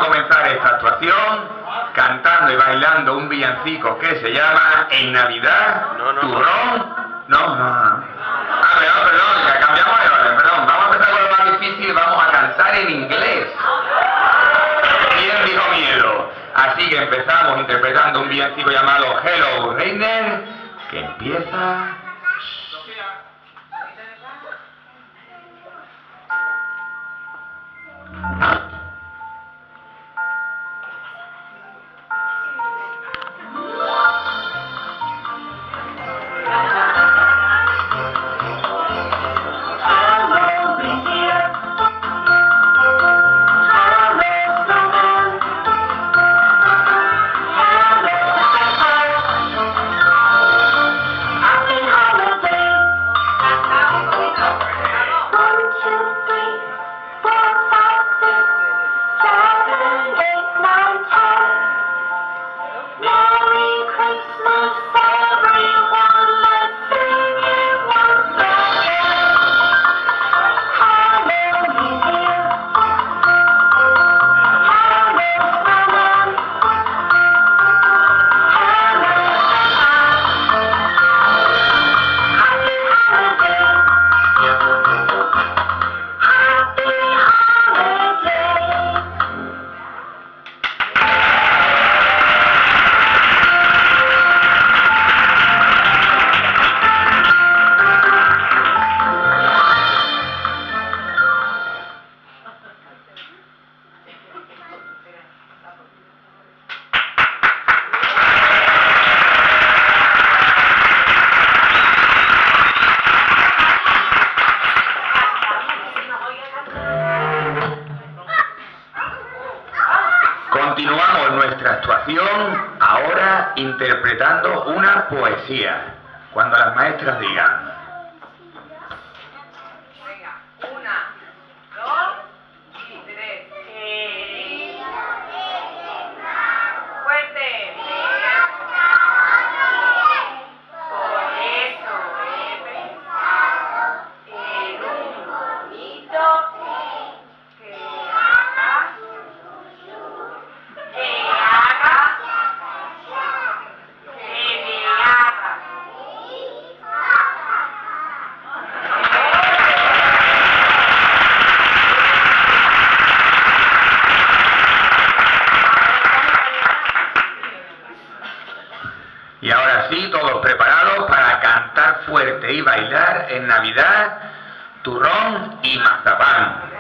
comenzar esta actuación cantando y bailando un villancico que se llama En Navidad, Turrón. Perdón, que cambiamos de orden, perdón. Vamos a empezar con lo más difícil, vamos a cantar en inglés. ¿Quién dijo miedo? Así que empezamos interpretando un villancico llamado Hello Reiner, que empieza... Continuamos nuestra actuación ahora interpretando una poesía, cuando las maestras digan. Venga, 1, 2 y 3. Fuerte. Por eso he pensado en un bonito que haga. Y ahora sí, todos preparados para cantar fuerte y bailar en Navidad, turrón y mazapán.